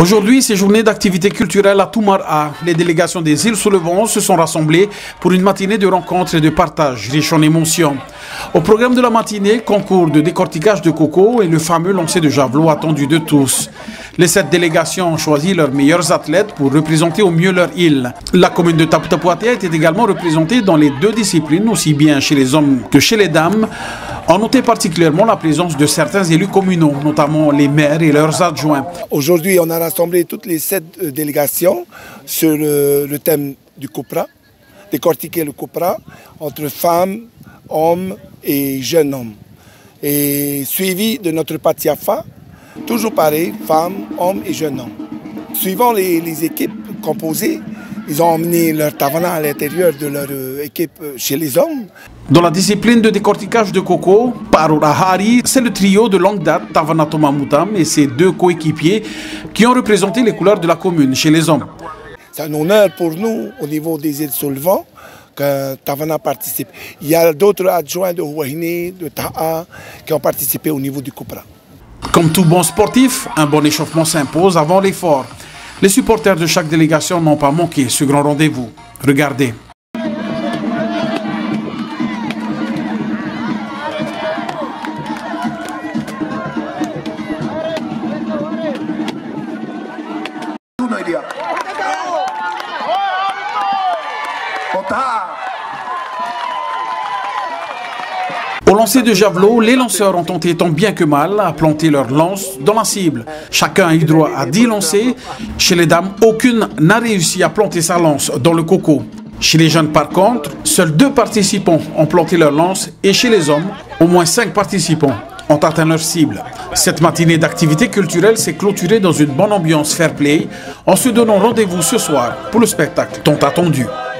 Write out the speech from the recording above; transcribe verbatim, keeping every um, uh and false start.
Aujourd'hui, ces journées d'activités culturelles à Toumara, les délégations des îles sous le vent se sont rassemblées pour une matinée de rencontres et de partage riche en émotions. Au programme de la matinée, concours de décortiquage de coco et le fameux lancer de javelot attendu de tous. Les sept délégations ont choisi leurs meilleurs athlètes pour représenter au mieux leur île. La commune de Tapu-Tapuatea était également représentée dans les deux disciplines, aussi bien chez les hommes que chez les dames. On notait particulièrement la présence de certains élus communaux, notamment les maires et leurs adjoints. Aujourd'hui, on a rassemblé toutes les sept délégations sur le, le thème du Copra, décortiquer le Copra entre femmes, hommes et jeunes hommes. Et suivi de notre Patiafa, toujours pareil, femmes, hommes et jeunes hommes. Suivant les, les équipes composées, ils ont emmené leur tavana à l'intérieur de leur équipe chez les hommes. Dans la discipline de décortiquage de coco, Parurahari, c'est le trio de longue date, Tavana Tomamoutam et ses deux coéquipiers qui ont représenté les couleurs de la commune chez les hommes. C'est un honneur pour nous au niveau des îles Solvant que Tavana participe. Il y a d'autres adjoints de Huahine, de Taha qui ont participé au niveau du Copra. Comme tout bon sportif, un bon échauffement s'impose avant l'effort. Les supporters de chaque délégation n'ont pas manqué ce grand rendez-vous. Regardez. Au lancer de javelot, les lanceurs ont tenté tant bien que mal à planter leur lance dans la cible. Chacun a eu droit à dix lancers. Chez les dames, aucune n'a réussi à planter sa lance dans le coco. Chez les jeunes, par contre, seuls deux participants ont planté leur lance et chez les hommes, au moins cinq participants ont atteint leur cible. Cette matinée d'activité culturelle s'est clôturée dans une bonne ambiance fair play en se donnant rendez-vous ce soir pour le spectacle tant attendu.